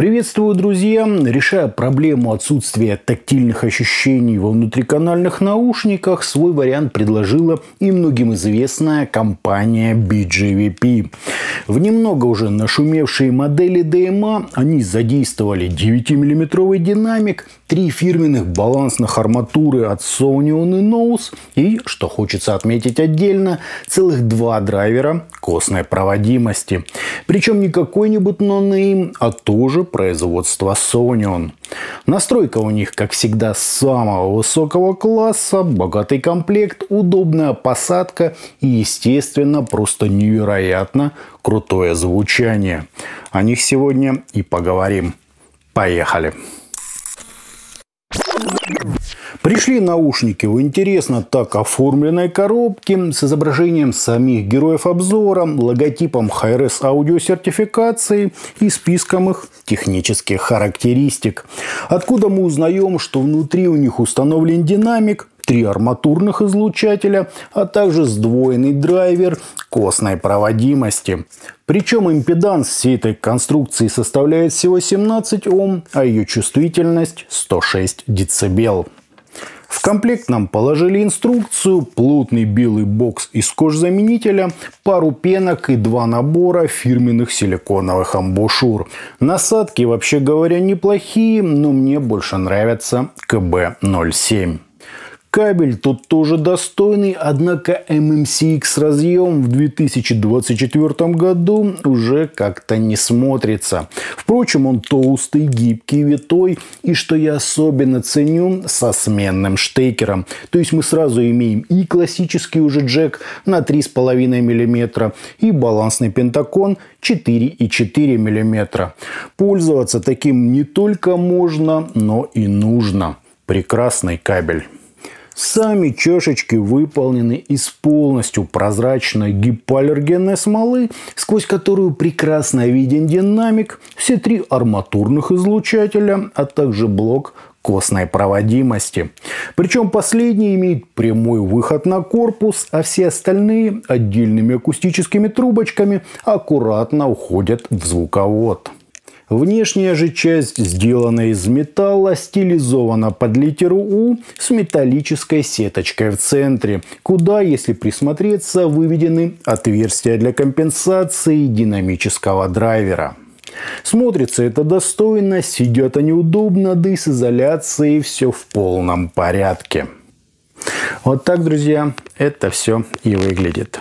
Приветствую, друзья! Решая проблему отсутствия тактильных ощущений во внутриканальных наушниках, свой вариант предложила и многим известная компания BJVP. В немного уже нашумевшие модели DMA они задействовали 9-мм динамик, 3 фирменных балансных арматуры от Sonion и Nose и, что хочется отметить отдельно, целых 2 драйвера костной проводимости. Причем не какой-нибудь no-name, а тоже производства Sonion. Настройка у них, как всегда, самого высокого класса, богатый комплект, удобная посадка и, естественно, просто невероятно крутое звучание. О них сегодня и поговорим. Поехали! Пришли наушники в интересно так оформленной коробке с изображением самих героев обзора, логотипом Hi-Res аудиосертификации и списком их технических характеристик. Откуда мы узнаем, что внутри у них установлен динамик, 3 арматурных излучателя, а также сдвоенный драйвер костной проводимости. Причем импеданс всей этой конструкции составляет всего 17 Ом, а ее чувствительность 106 дБ. В комплект нам положили инструкцию, плотный белый бокс из кожзаменителя, пару пенок и 2 набора фирменных силиконовых амбушюр. Насадки, вообще говоря, неплохие, но мне больше нравится КБ-07. Кабель тут тоже достойный, однако MMCX разъем в 2024 году уже как-то не смотрится. Впрочем, он толстый, гибкий, витой и, что я особенно ценю, со сменным штекером. То есть мы сразу имеем и классический уже джек на 3,5 мм, и балансный пентакон 4,4 мм. Пользоваться таким не только можно, но и нужно. Прекрасный кабель. Сами чашечки выполнены из полностью прозрачной гипоаллергенной смолы, сквозь которую прекрасно виден динамик, все 3 арматурных излучателя, а также блок костной проводимости. Причем последний имеет прямой выход на корпус, а все остальные отдельными акустическими трубочками аккуратно уходят в звуковод. Внешняя же часть сделана из металла, стилизована под литеру У с металлической сеточкой в центре, куда, если присмотреться, выведены отверстия для компенсации динамического драйвера. Смотрится это достойно, сидят они удобно, да и с изоляцией все в полном порядке. Вот так, друзья, это все и выглядит.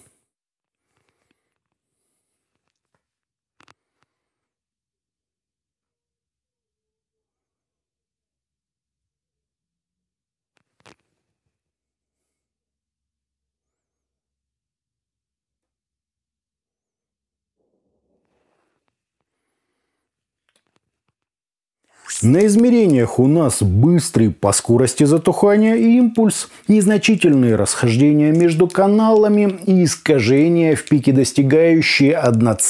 На измерениях у нас быстрый по скорости затухания импульс, незначительные расхождения между каналами и искажения в пике, достигающие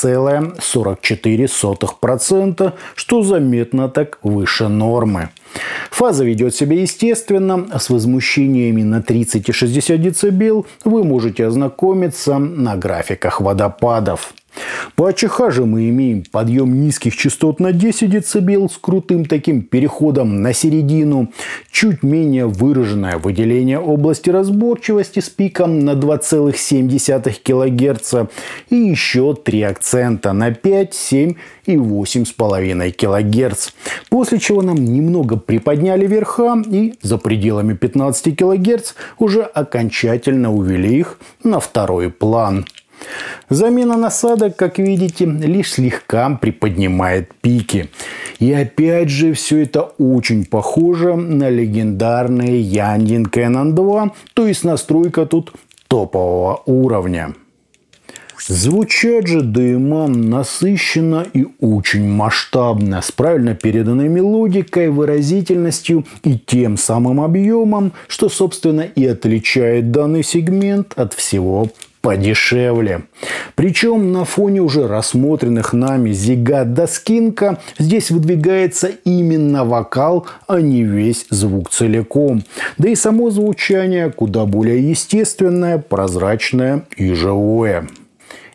1,44%, что заметно так выше нормы. Фаза ведет себя естественно, а с возмущениями на 30 и 60 дБ вы можете ознакомиться на графиках водопадов. По АЧХ же мы имеем подъем низких частот на 10 дБ с крутым таким переходом на середину, чуть менее выраженное выделение области разборчивости с пиком на 2,7 кГц и еще 3 акцента на 5, 7 и 8,5 кГц. После чего нам немного приподняли верха и за пределами 15 кГц уже окончательно увели их на второй план. Замена насадок, как видите, лишь слегка приподнимает пики. И опять же, все это очень похоже на легендарные Yanding Canon 2, то есть настройка тут топового уровня. Звучат же DMA насыщенно и очень масштабно, с правильно переданной мелодикой, выразительностью и тем самым объемом, что, собственно, и отличает данный сегмент от всего подешевле. Причем на фоне уже рассмотренных нами Zigat да Skinka здесь выдвигается именно вокал, а не весь звук целиком. Да и само звучание куда более естественное, прозрачное и живое.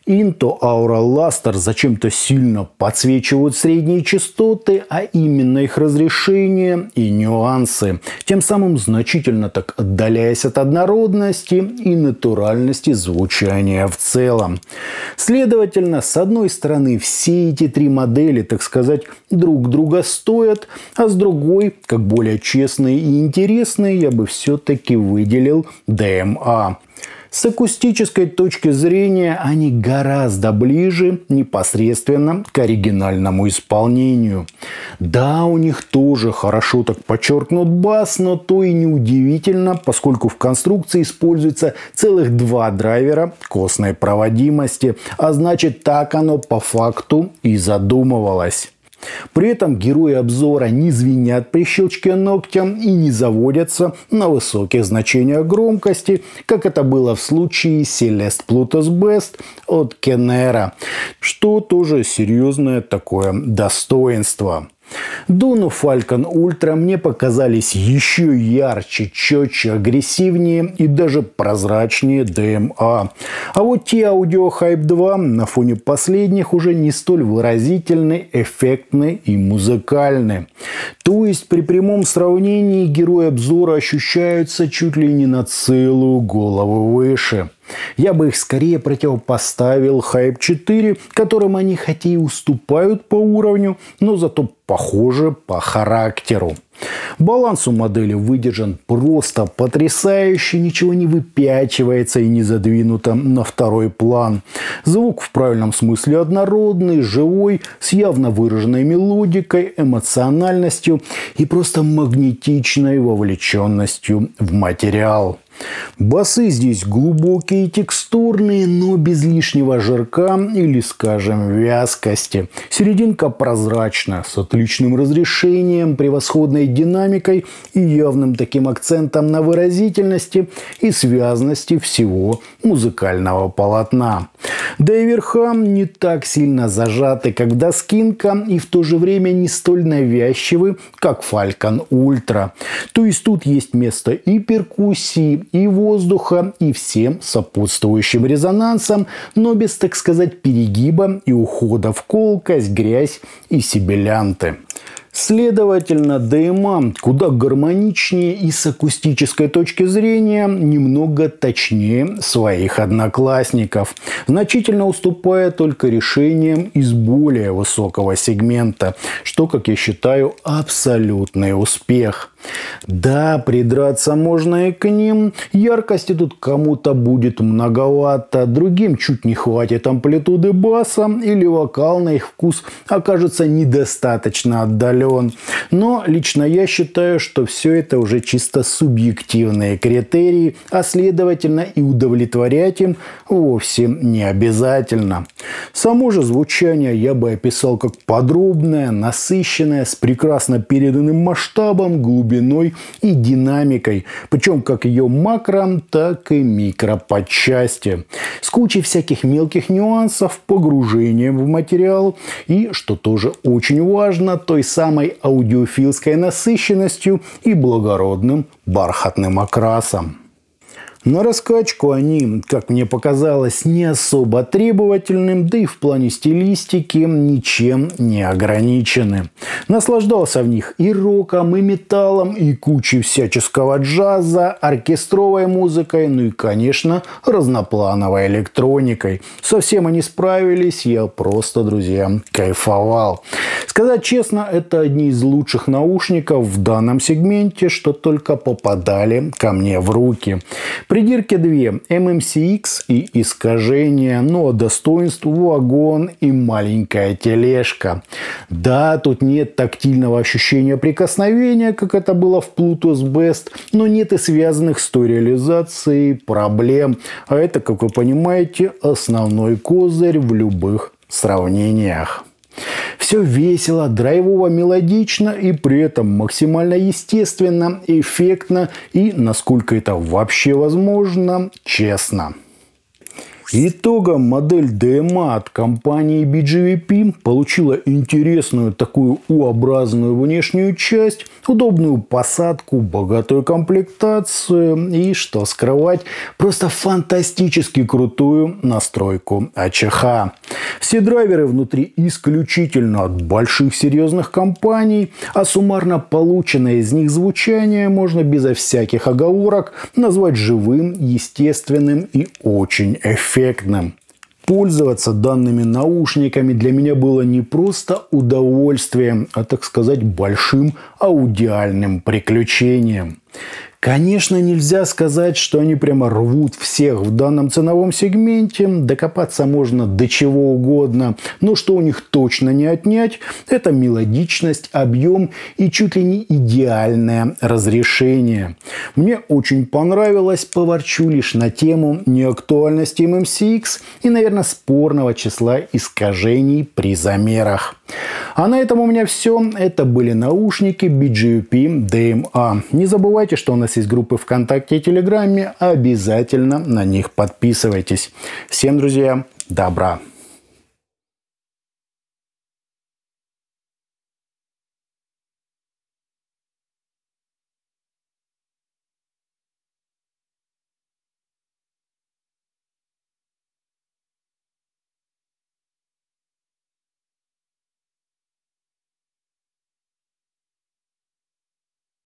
Into Aura Luster зачем-то сильно подсвечивают средние частоты, а именно их разрешение и нюансы, тем самым значительно так отдаляясь от однородности и натуральности звучания в целом. Следовательно, с одной стороны, все эти три модели, так сказать, друг друга стоят, а с другой, как более честные и интересные, я бы все-таки выделил DMA. С акустической точки зрения они гораздо ближе непосредственно к оригинальному исполнению. Да, у них тоже хорошо так подчеркнут бас, но то и неудивительно, поскольку в конструкции используется целых два драйвера костной проводимости, а значит так оно по факту и задумывалось. При этом герои обзора не звенят при щелчке ногтем и не заводятся на высоких значениях громкости, как это было в случае Celeste Plutus Best от Kenera, что тоже серьезное такое достоинство. Дуну Falcon Ultra мне показались еще ярче, четче, агрессивнее и даже прозрачнее DMA. А вот те Audio Hype 2 на фоне последних уже не столь выразительны, эффектны и музыкальны. То есть при прямом сравнении герои обзора ощущаются чуть ли не на целую голову выше. Я бы их скорее противопоставил Hype 4, которым они хотя и уступают по уровню, но зато похожи по характеру. Баланс у модели выдержан просто потрясающе, ничего не выпячивается и не задвинуто на второй план. Звук в правильном смысле однородный, живой, с явно выраженной мелодикой, эмоциональностью и просто магнетичной вовлеченностью в материал. Басы здесь глубокие и текстурные, но без лишнего жирка или, скажем, вязкости. Серединка прозрачна, с отличным разрешением, превосходной динамикой и явным таким акцентом на выразительности и связности всего музыкального полотна. Да и верха не так сильно зажаты, как Доскинка, и в то же время не столь навязчивы, как Falcon Ultra. То есть тут есть место и перкуссии, и воздуха, и всем сопутствующим резонансам, но без, так сказать, перегиба и ухода в колкость, грязь и сибилянты. Следовательно, DMA куда гармоничнее и с акустической точки зрения немного точнее своих одноклассников, значительно уступая только решениям из более высокого сегмента, что, как я считаю, абсолютный успех. Да, придраться можно и к ним. Яркости тут кому-то будет многовато, другим чуть не хватит амплитуды баса или вокал на их вкус окажется недостаточно отдален. Но лично я считаю, что все это уже чисто субъективные критерии, а следовательно и удовлетворять им вовсе не обязательно. Само же звучание я бы описал как подробное, насыщенное, с прекрасно переданным масштабом, глубиной и динамикой, причем как ее макро, так и микро подчасти, с кучей всяких мелких нюансов, погружением в материал и, что тоже очень важно, той самой аудиофильской насыщенностью и благородным бархатным окрасом. На раскачку они, как мне показалось, не особо требовательным, да и в плане стилистики ничем не ограничены. Наслаждался в них и роком, и металлом, и кучей всяческого джаза, оркестровой музыкой, ну и, конечно, разноплановой электроникой. Совсем они справились, я просто, друзья, кайфовал. Сказать честно, это одни из лучших наушников в данном сегменте, что только попадали ко мне в руки. Придирки две – MMCX и искажение, но достоинств вагон и маленькая тележка. Да, тут нет тактильного ощущения прикосновения, как это было в Plutus Best, но нет и связанных с той реализацией проблем. А это, как вы понимаете, основной козырь в любых сравнениях. Все весело, драйвово, мелодично и при этом максимально естественно, эффектно и, насколько это вообще возможно, честно. Итогом модель DMA от компании BGVP получила интересную такую U-образную внешнюю часть, удобную посадку, богатую комплектацию и, что скрывать, просто фантастически крутую настройку АЧХ. Все драйверы внутри исключительно от больших серьезных компаний, а суммарно полученное из них звучание можно безо всяких оговорок назвать живым, естественным и очень эффективным. Пользоваться данными наушниками для меня было не просто удовольствием, а, так сказать, большим аудиальным приключением. Конечно, нельзя сказать, что они прямо рвут всех в данном ценовом сегменте. Докопаться можно до чего угодно. Но что у них точно не отнять, это мелодичность, объем и чуть ли не идеальное разрешение. Мне очень понравилось, поворчу лишь на тему неактуальности MMCX и, наверное, спорного числа искажений при замерах. А на этом у меня все. Это были наушники BGVP DMA. Не забывайте, что у нас есть группы ВКонтакте и Телеграме. Обязательно на них подписывайтесь. Всем, друзья, добра!